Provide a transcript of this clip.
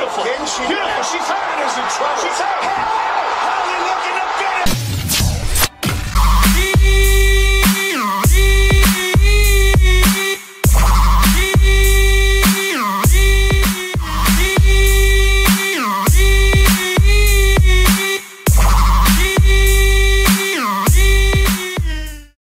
Beautiful. Can she? Beautiful. She's hurt. Is in trouble. She's hurt.